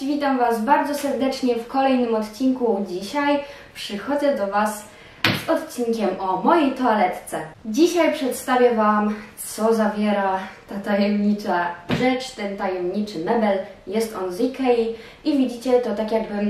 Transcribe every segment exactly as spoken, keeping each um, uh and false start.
witam Was bardzo serdecznie w kolejnym odcinku. Dzisiaj przychodzę do Was z odcinkiem o mojej toaletce. Dzisiaj przedstawię Wam, co zawiera ta tajemnicza rzecz, ten tajemniczy mebel. Jest on z Ikei i widzicie, to tak jakbym...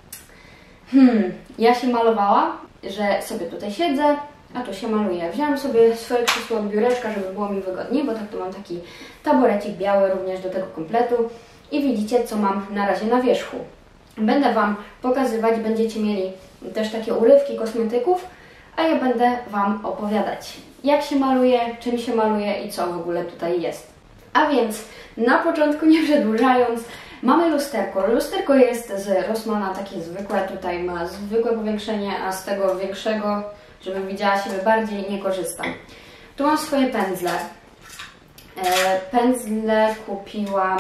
Hmm, ja się malowała, że sobie tutaj siedzę, a tu się maluję. Wziąłam sobie swoje krzesło od biureczka, żeby było mi wygodniej, bo tak to mam taki taborecik biały również do tego kompletu. I widzicie, co mam na razie na wierzchu. Będę Wam pokazywać, będziecie mieli też takie urywki kosmetyków, a ja będę Wam opowiadać, jak się maluje, czym się maluje i co w ogóle tutaj jest. A więc na początku, nie przedłużając, mamy lusterko. Lusterko jest z Rossmana, takie zwykłe, tutaj ma zwykłe powiększenie, a z tego większego, żebym widziała siebie bardziej, nie korzystam. Tu mam swoje pędzle. E, pędzle kupiłam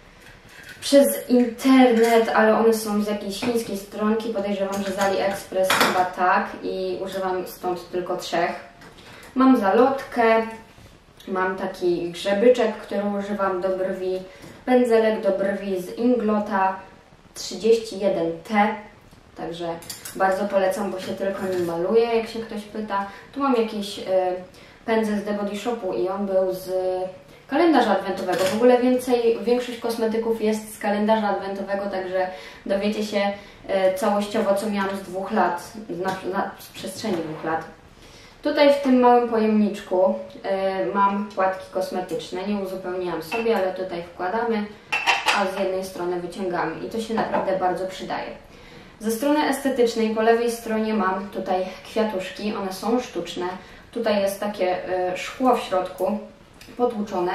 przez internet, ale one są z jakiejś chińskiej stronki, podejrzewam, że z AliExpress chyba tak, i używam stąd tylko trzech. Mam zalotkę, mam taki grzebyczek, który używam do brwi, pędzelek do brwi z Inglota trzydzieści jeden T, także bardzo polecam, bo się tylko nim maluje, jak się ktoś pyta. Tu mam jakiś y, pędzel z The Body Shopu i on był z kalendarza adwentowego. W ogóle więcej, większość kosmetyków jest z kalendarza adwentowego, także dowiecie się e, całościowo, co miałam z dwóch lat, na, na przestrzeni dwóch lat. Tutaj w tym małym pojemniczku e, mam płatki kosmetyczne. Nie uzupełniłam sobie, ale tutaj wkładamy, a z jednej strony wyciągamy i to się naprawdę bardzo przydaje. Ze strony estetycznej po lewej stronie mam tutaj kwiatuszki, one są sztuczne. Tutaj jest takie e, szkło w środku, potłuczone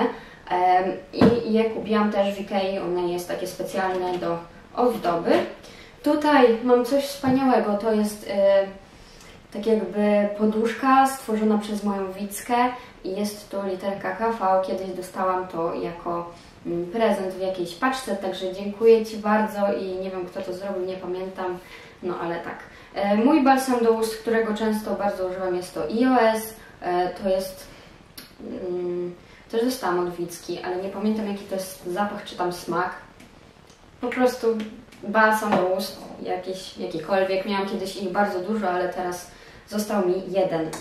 i je kupiłam też w Ikei, one jest takie specjalne do ozdoby. Tutaj mam coś wspaniałego, to jest tak jakby poduszka stworzona przez moją Wickę i jest tu literka K V. Kiedyś dostałam to jako prezent w jakiejś paczce, także dziękuję Ci bardzo i nie wiem, kto to zrobił, nie pamiętam, no ale tak. Mój balsam do ust, którego często bardzo używam, jest to I O S, to jest... Hmm, też dostałam od Wicki, ale nie pamiętam, jaki to jest zapach czy tam smak. Po prostu balsam do ust, jakiś, jakikolwiek. Miałam kiedyś ich bardzo dużo, ale teraz został mi jeden.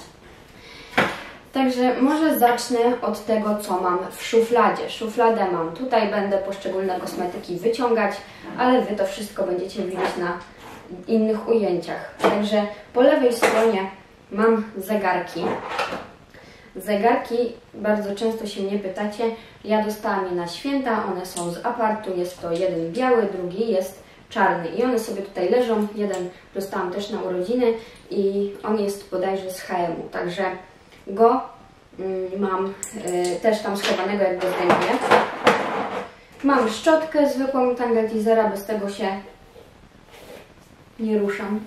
Także może zacznę od tego, co mam w szufladzie. Szufladę mam. Tutaj będę poszczególne kosmetyki wyciągać, ale Wy to wszystko będziecie widzieć na innych ujęciach. Także po lewej stronie mam zegarki. Zegarki, bardzo często się mnie pytacie, ja dostałam je na święta, one są z Apartu, jest to jeden biały, drugi jest czarny i one sobie tutaj leżą, jeden dostałam też na urodziny i on jest bodajże z H and M, także go y, mam y, też tam schowanego, jak go zdejmuję. Mam szczotkę zwykłą Tangle Teasera, bez tego się nie ruszam.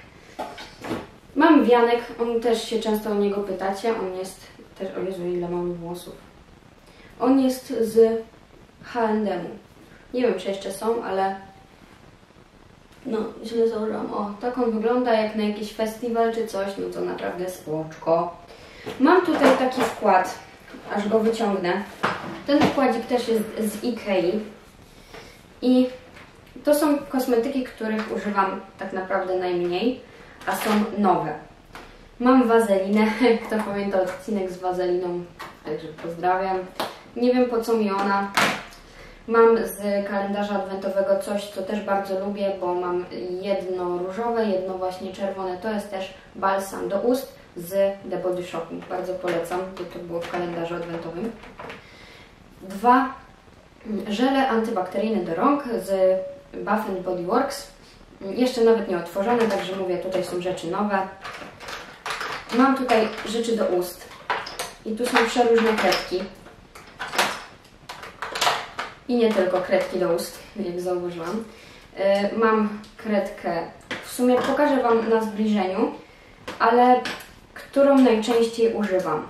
Mam wianek, on też się często o niego pytacie, on jest też, o Jezu, ile mam włosów. On jest z H and M. Nie wiem, czy jeszcze są, ale no, źle założyłam. O, tak on wygląda, jak na jakiś festiwal czy coś, no to naprawdę spoczko. Mam tutaj taki wkład, aż go wyciągnę. Ten wkładzik też jest z Ikei i to są kosmetyki, których używam tak naprawdę najmniej, a są nowe. Mam wazelinę, kto pamięta odcinek z wazeliną, także pozdrawiam. Nie wiem, po co mi ona. Mam z kalendarza adwentowego coś, co też bardzo lubię, bo mam jedno różowe, jedno właśnie czerwone. To jest też balsam do ust z The Body Shopu. Bardzo polecam, to, to było w kalendarzu adwentowym. Dwa żele antybakteryjne do rąk z Bath and Body Works. Jeszcze nawet nie otworzone, także mówię, tutaj są rzeczy nowe. Mam tutaj rzeczy do ust i tu są przeróżne kredki i nie tylko kredki do ust, jak zauważyłam. Yy, mam kredkę, w sumie pokażę Wam na zbliżeniu, ale którą najczęściej używam.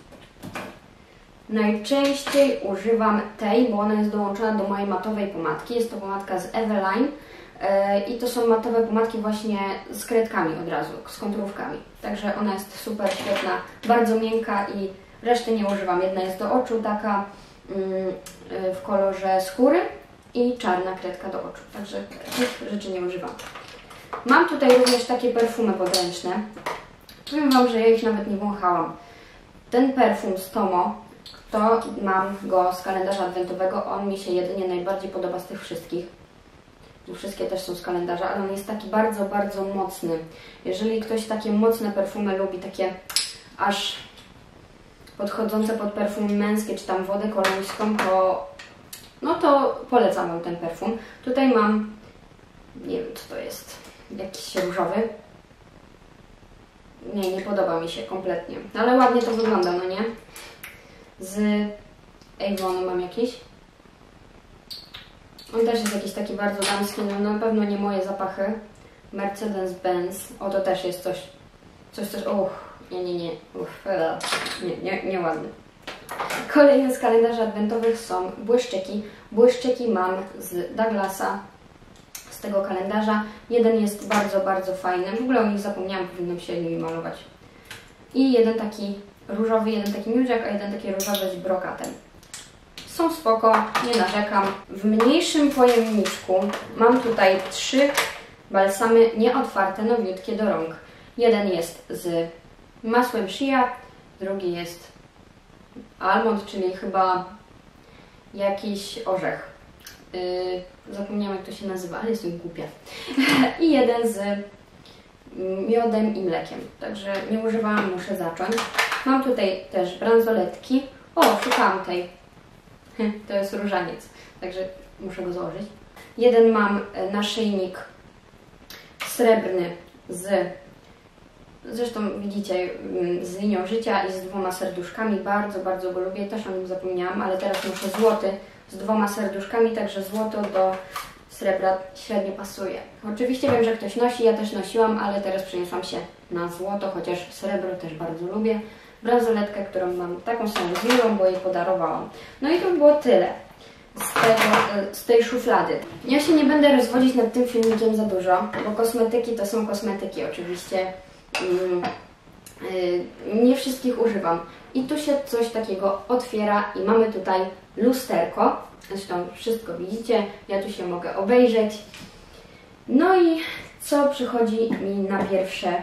Najczęściej używam tej, bo ona jest dołączona do mojej matowej pomadki. Jest to pomadka z Eveline. I to są matowe pomadki właśnie z kredkami od razu, z konturówkami. Także ona jest super świetna, bardzo miękka i reszty nie używam. Jedna jest do oczu, taka w kolorze skóry, i czarna kredka do oczu. Także tych rzeczy nie używam. Mam tutaj również takie perfumy podręczne. Powiem Wam, że ja ich nawet nie wąchałam. Ten perfum z Tomo, to mam go z kalendarza adwentowego. On mi się jedynie najbardziej podoba z tych wszystkich. Wszystkie też są z kalendarza, ale on jest taki bardzo, bardzo mocny. Jeżeli ktoś takie mocne perfumy lubi, takie aż podchodzące pod perfumy męskie, czy tam wodę kolońską, to no to polecam Wam ten perfum. Tutaj mam, nie wiem co to jest, jakiś różowy. Nie, nie podoba mi się kompletnie, ale ładnie to wygląda, no nie? Z Avonu mam jakiś. On też jest jakiś taki bardzo damski, no na pewno nie moje zapachy. Mercedes-Benz, o to też jest coś, coś, coś, uch, nie, nie, nie, uch, nie, nie, nie ładny. Kolejne z kalendarzy adwentowych są błyszczyki. Błyszczyki mam z Douglasa, z tego kalendarza. Jeden jest bardzo, bardzo fajny, w ogóle o nich zapomniałam, powinnam się nimi malować. I jeden taki różowy, jeden taki miudziak, a jeden taki różowy z brokatem. Są spoko, nie narzekam. W mniejszym pojemniczku mam tutaj trzy balsamy nieotwarte, nowiutkie do rąk. Jeden jest z masłem shea, drugi jest almond, czyli chyba jakiś orzech. Yy, zapomniałam jak to się nazywa, ale jestem głupia. I jeden z miodem i mlekiem. Także nie używałam, muszę zacząć. Mam tutaj też bransoletki. O, szukałam tej. To jest różaniec, także muszę go założyć. Jeden mam naszyjnik srebrny z, zresztą widzicie, z linią życia i z dwoma serduszkami. Bardzo, bardzo go lubię. Też o nim zapomniałam, ale teraz muszę złoty z dwoma serduszkami, także złoto do srebra średnio pasuje. Oczywiście wiem, że ktoś nosi, ja też nosiłam, ale teraz przeniosłam się na złoto, chociaż srebro też bardzo lubię. Bransoletkę, którą mam taką samą z Julą, bo jej podarowałam. No i to było tyle z, tego, z tej szuflady. Ja się nie będę rozwodzić nad tym filmikiem za dużo, bo kosmetyki to są kosmetyki oczywiście. Nie wszystkich używam. I tu się coś takiego otwiera i mamy tutaj lusterko. Zresztą wszystko widzicie, ja tu się mogę obejrzeć. No i co przychodzi mi na pierwsze,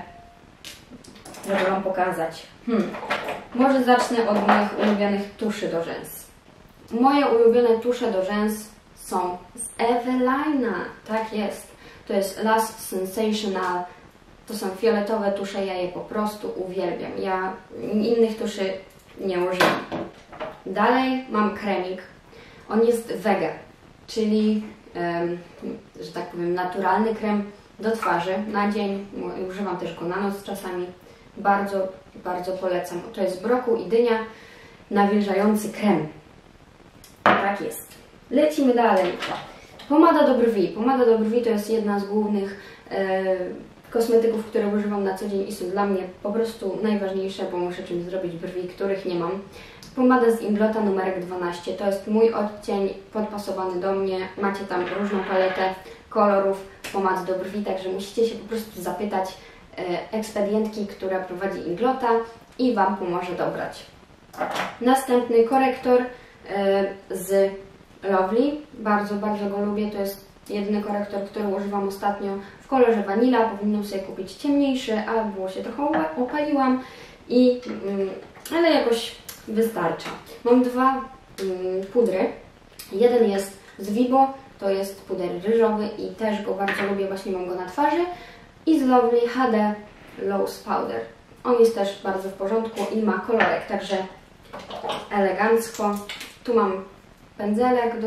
żeby Wam pokazać? Hmm. Może zacznę od moich ulubionych tuszy do rzęs. Moje ulubione tusze do rzęs są z Evelina. Tak jest. To jest Last Sensational. To są fioletowe tusze, ja je po prostu uwielbiam. Ja innych tuszy nie używam. Dalej mam kremik. On jest wege, czyli, um, że tak powiem, naturalny krem do twarzy na dzień. Używam też go na noc czasami. Bardzo, bardzo polecam. To jest brokuł i dynia, nawilżający krem. Tak jest. Lecimy dalej. Pomada do brwi. Pomada do brwi to jest jedna z głównych e, kosmetyków, które używam na co dzień i są dla mnie po prostu najważniejsze, bo muszę czymś zrobić brwi, których nie mam. Pomada z Inglota numerek dwanaście. To jest mój odcień podpasowany do mnie. Macie tam różną paletę kolorów pomad do brwi, także musicie się po prostu zapytać e, ekspedientki, która prowadzi Inglota i Wam pomoże dobrać. Następny korektor e, z Lovely. Bardzo, bardzo go lubię. To jest jedyny korektor, który używam ostatnio w kolorze vanilla. Powinnam sobie kupić ciemniejszy, a było się trochę opaliłam, i, mm, ale jakoś wystarcza. Mam dwa mm, pudry. Jeden jest z Vibo, to jest puder ryżowy i też go bardzo lubię, właśnie mam go na twarzy. I z Lovely H D Loose Powder. On jest też bardzo w porządku i ma kolorek, także elegancko. Tu mam pędzelek do,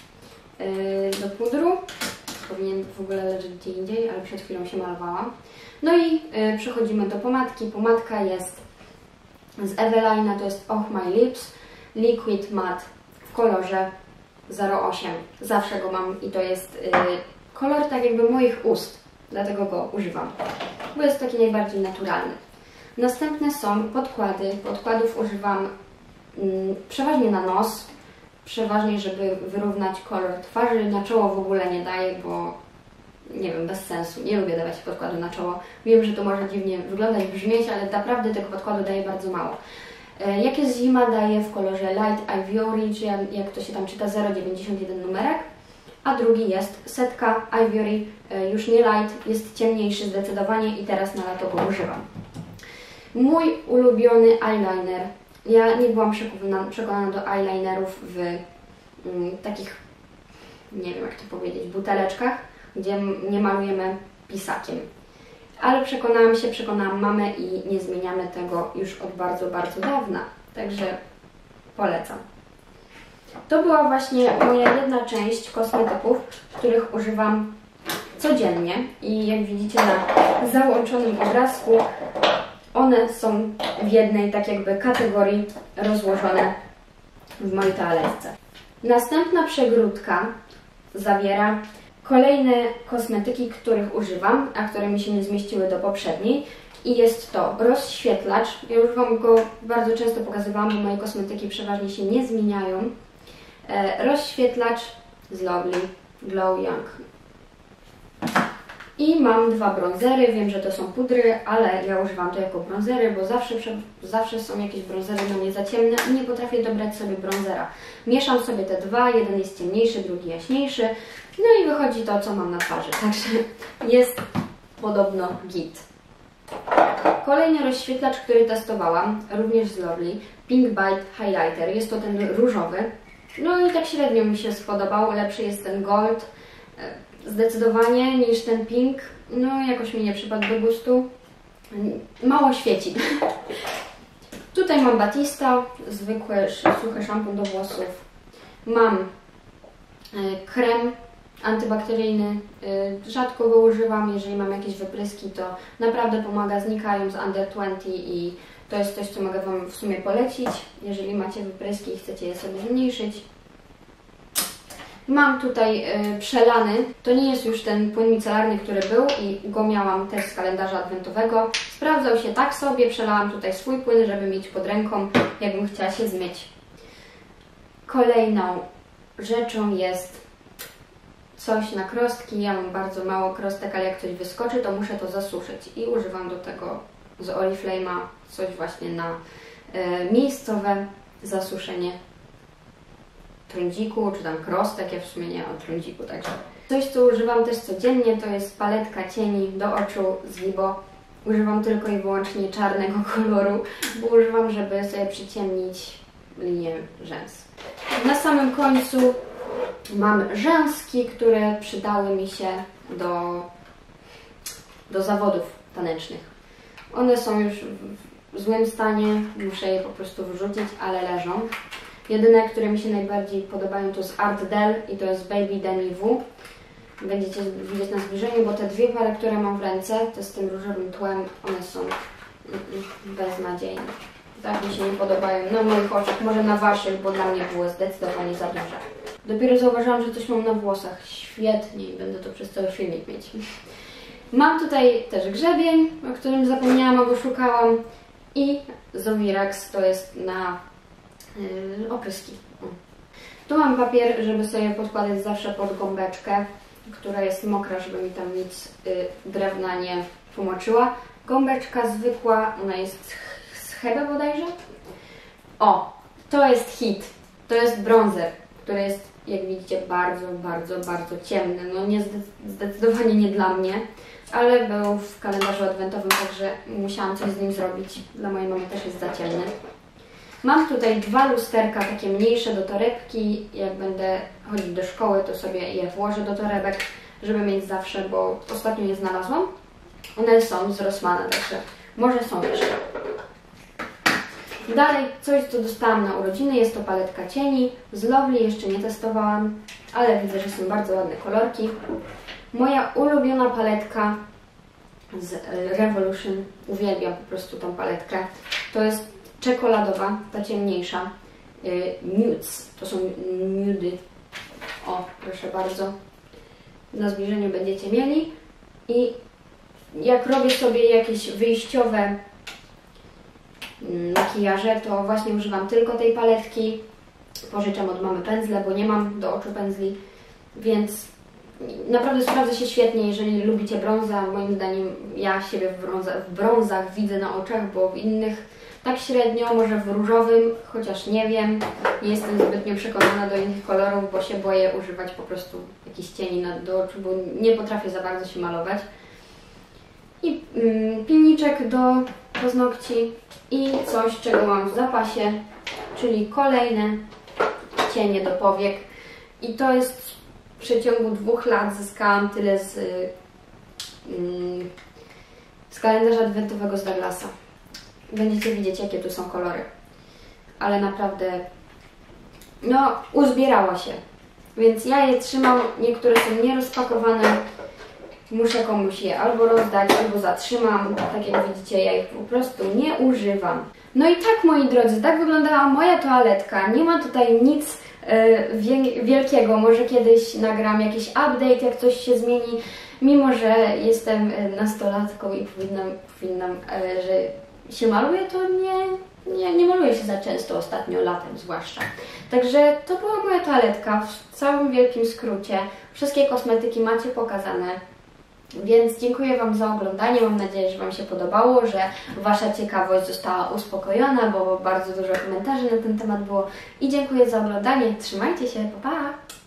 yy, do pudru. Powinien w ogóle leżeć gdzie indziej, ale przed chwilą się malowałam. No i yy, przechodzimy do pomadki. Pomadka jest z Evelina, to jest Oh My Lips Liquid Matte w kolorze zero osiem. Zawsze go mam i to jest yy, kolor tak jakby moich ust, dlatego go używam, bo jest taki najbardziej naturalny. Następne są podkłady. Podkładów używam yy, przeważnie na nos, przeważnie żeby wyrównać kolor twarzy. Na czoło w ogóle nie daję, bo nie wiem, bez sensu. Nie lubię dawać podkładu na czoło. Wiem, że to może dziwnie wyglądać, brzmieć, ale naprawdę tego podkładu daję bardzo mało. Jak jest zima, daję w kolorze Light Ivory, czy jak to się tam czyta, zero dziewięćdziesiąt jeden numerek. a drugi jest setka Ivory, już nie light, jest ciemniejszy zdecydowanie i teraz na lato go używam. Mój ulubiony eyeliner. Ja nie byłam przekonana, przekonana do eyelinerów w mm, takich, nie wiem jak to powiedzieć, buteleczkach, gdzie nie malujemy pisakiem. Ale przekonałam się, przekonałam mamę i nie zmieniamy tego już od bardzo, bardzo dawna. Także polecam. To była właśnie moja jedna część kosmetyków, których używam codziennie i jak widzicie na załączonym obrazku, one są w jednej tak jakby kategorii rozłożone w mojej toaletce. Następna przegródka zawiera kolejne kosmetyki, których używam, a które mi się nie zmieściły do poprzedniej. I jest to rozświetlacz. Ja już Wam go bardzo często pokazywałam, bo moje kosmetyki przeważnie się nie zmieniają. E, rozświetlacz z Lovely Glow Young. I mam dwa bronzery. Wiem, że to są pudry, ale ja używam to jako bronzery, bo zawsze, zawsze są jakieś bronzery na mnie za ciemne i nie potrafię dobrać sobie bronzera. Mieszam sobie te dwa, jeden jest ciemniejszy, drugi jaśniejszy. No i wychodzi to, co mam na twarzy. Także jest podobno git. Kolejny rozświetlacz, który testowałam, również z Lovely, Pink Bite Highlighter. Jest to ten różowy. No i tak średnio mi się spodobał. Lepszy jest ten gold zdecydowanie niż ten pink. No jakoś mi nie przypadł do gustu. Mało świeci. Tutaj mam Batista, zwykły, suchy szampon do włosów. Mam krem antybakteryjny. Rzadko go używam, jeżeli mam jakieś wypryski, to naprawdę pomaga, znikają z Under dwadzieścia i to jest coś, co mogę Wam w sumie polecić, jeżeli macie wypryski i chcecie je sobie zmniejszyć. Mam tutaj y, przelany, to nie jest już ten płyn micelarny, który był i go miałam też z kalendarza adwentowego. Sprawdzał się tak sobie, przelałam tutaj swój płyn, żeby mieć pod ręką, jakbym chciała się zmyć. Kolejną rzeczą jest coś na krostki. Ja mam bardzo mało krostek, ale jak coś wyskoczy, to muszę to zasuszyć i używam do tego z Oriflame'a coś właśnie na y, miejscowe zasuszenie trądziku, czy tam krostek, ja w sumie nie mam trądziku, także coś, co używam też codziennie, to jest paletka cieni do oczu z Libo. Używam tylko i wyłącznie czarnego koloru, bo używam, żeby sobie przyciemnić linię rzęs. Na samym końcu mam rzęski, które przydały mi się do, do zawodów tanecznych. One są już w złym stanie, muszę je po prostu wyrzucić, ale leżą. Jedyne, które mi się najbardziej podobają, to jest Art Del i to jest Baby Demi W. Będziecie widzieć na zbliżeniu, bo te dwie pary, które mam w ręce, to z tym różowym tłem, one są beznadziejne. Tak mi się nie podobają na moich oczach, może na Waszych, bo dla mnie było zdecydowanie za duże. Dopiero zauważyłam, że coś mam na włosach. Świetnie i będę to przez cały filmik mieć. Mam tutaj też grzebień, o którym zapomniałam, a go szukałam. I Zovirax, to jest na Yy, opryski. Tu mam papier, żeby sobie podkładać zawsze pod gąbeczkę, która jest mokra, żeby mi tam nic yy, drewna nie pomoczyła. Gąbeczka zwykła, ona jest z Hebe bodajże. O, to jest hit. To jest bronzer, który jest, jak widzicie, bardzo, bardzo, bardzo ciemny. No nie zdecydowanie nie dla mnie, ale był w kalendarzu adwentowym, także musiałam coś z nim zrobić. Dla mojej mamy też jest za ciemny. Mam tutaj dwa lusterka, takie mniejsze do torebki. Jak będę chodzić do szkoły, to sobie je włożę do torebek, żeby mieć zawsze, bo ostatnio je znalazłam. One są z Rossmana, także może są jeszcze. Dalej coś, co dostałam na urodziny, jest to paletka cieni z Lovely, jeszcze nie testowałam, ale widzę, że są bardzo ładne kolorki. Moja ulubiona paletka z Revolution, uwielbiam po prostu tą paletkę, to jest czekoladowa, ta ciemniejsza, nudes, to są nudy, o proszę bardzo, na zbliżeniu będziecie mieli. I jak robię sobie jakieś wyjściowe makijaże, to właśnie używam tylko tej paletki, pożyczam od mamy pędzle, bo nie mam do oczu pędzli, więc naprawdę sprawdza się świetnie, jeżeli lubicie brąza. Moim zdaniem ja siebie w, brąza, w brązach widzę na oczach, bo w innych Tak średnio, może w różowym, chociaż nie wiem. Nie jestem zbytnio przekonana do innych kolorów, bo się boję używać po prostu jakichś cieni na, do oczu, bo nie potrafię za bardzo się malować. I mm, pilniczek do paznokci i coś, czego mam w zapasie, czyli kolejne cienie do powiek. I to jest w przeciągu dwóch lat zyskałam tyle z, mm, z kalendarza adwentowego z Douglasa. Będziecie widzieć, jakie tu są kolory. Ale naprawdę, no, uzbierało się. Więc ja je trzymam, niektóre są nierozpakowane. Muszę komuś je albo rozdać, albo zatrzymam. Tak jak widzicie, ja ich po prostu nie używam. No i tak, moi drodzy, tak wyglądała moja toaletka. Nie ma tutaj nic yy, wielkiego. Może kiedyś nagram jakiś update, jak coś się zmieni. Mimo że jestem nastolatką i powinnam, powinnam yy, że się maluję, to nie, nie, nie maluję się za często ostatnio, latem zwłaszcza. Także to była moja toaletka w całym wielkim skrócie. Wszystkie kosmetyki macie pokazane. Więc dziękuję Wam za oglądanie. Mam nadzieję, że Wam się podobało, że Wasza ciekawość została uspokojona, bo bardzo dużo komentarzy na ten temat było. I dziękuję za oglądanie. Trzymajcie się, pa pa!